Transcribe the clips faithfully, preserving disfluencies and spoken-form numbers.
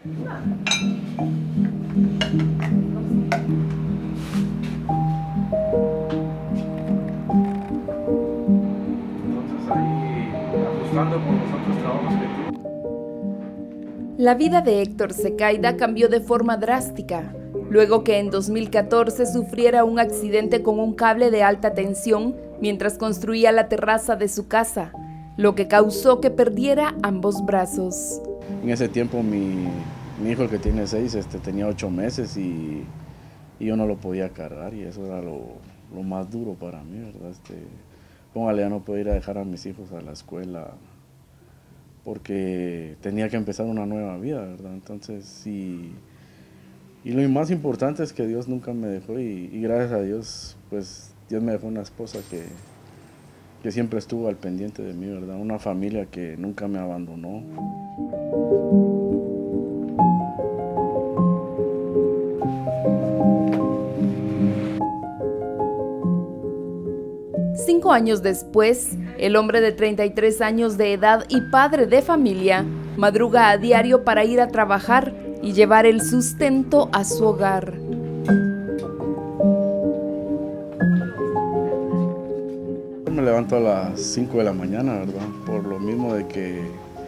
La vida de Héctor Secaida cambió de forma drástica, luego que en dos mil catorce sufriera un accidente con un cable de alta tensión mientras construía la terraza de su casa, lo que causó que perdiera ambos brazos. En ese tiempo mi, mi hijo, el que tiene seis, este, tenía ocho meses y, y yo no lo podía cargar, y eso era lo, lo más duro para mí, ¿verdad? Este, póngale, ya no puedo ir a dejar a mis hijos a la escuela porque tenía que empezar una nueva vida, ¿verdad? Entonces, sí, y lo más importante es que Dios nunca me dejó, y, y gracias a Dios, pues Dios me dejó una esposa que, que siempre estuvo al pendiente de mí, ¿verdad? Una familia que nunca me abandonó. Cinco años después, el hombre de treinta y tres años de edad y padre de familia madruga a diario para ir a trabajar y llevar el sustento a su hogar. Me levanto a las cinco de la mañana, ¿verdad? Por lo mismo de que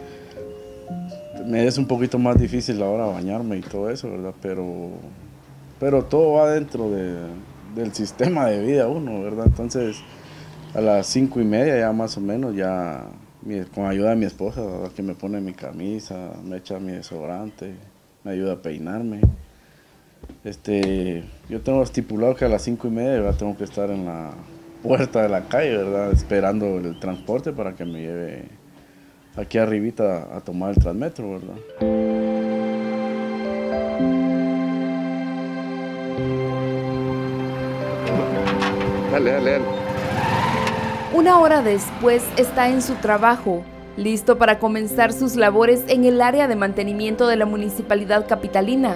me es un poquito más difícil ahora bañarme y todo eso, ¿verdad? Pero, pero todo va dentro de, del sistema de vida uno, ¿verdad? Entonces, a las cinco y media ya más o menos, ya mi, con ayuda de mi esposa, ¿verdad? Que me pone mi camisa, me echa mi desodorante, me ayuda a peinarme. Este, yo tengo estipulado que a las cinco y media ya tengo que estar en la puerta de la calle, ¿verdad? Esperando el transporte para que me lleve aquí arribita a tomar el Transmetro, ¿verdad? Dale, dale, dale. Una hora después está en su trabajo, listo para comenzar sus labores en el área de mantenimiento de la Municipalidad Capitalina,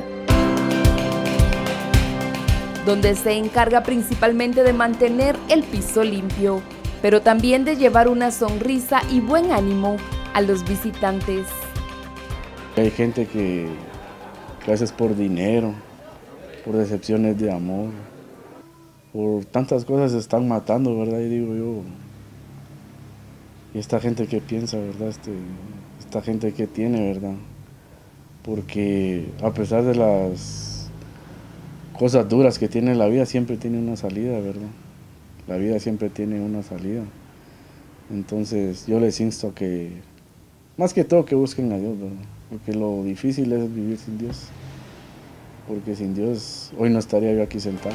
donde se encarga principalmente de mantener el piso limpio, pero también de llevar una sonrisa y buen ánimo a los visitantes. Hay gente que, que a veces por dinero, por decepciones de amor, por tantas cosas se están matando, ¿verdad? Y digo yo, ¿y esta gente qué piensa, verdad? Este, esta gente qué tiene, ¿verdad? Porque a pesar de las cosas duras que tiene la vida, siempre tiene una salida, ¿verdad? La vida siempre tiene una salida. Entonces yo les insto a que, más que todo, que busquen a Dios, ¿verdad? Porque lo difícil es vivir sin Dios. Porque sin Dios hoy no estaría yo aquí sentado.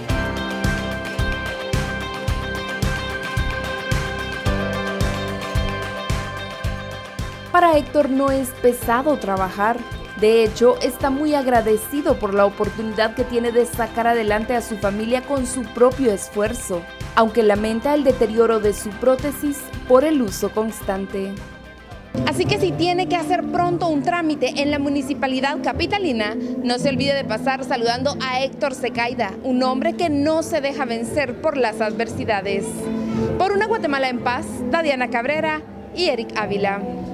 Para Héctor no es pesado trabajar. De hecho, está muy agradecido por la oportunidad que tiene de sacar adelante a su familia con su propio esfuerzo, aunque lamenta el deterioro de su prótesis por el uso constante. Así que si tiene que hacer pronto un trámite en la Municipalidad Capitalina, no se olvide de pasar saludando a Héctor Secaida, un hombre que no se deja vencer por las adversidades. Por una Guatemala en paz, Dadiana Cabrera y Eric Ávila.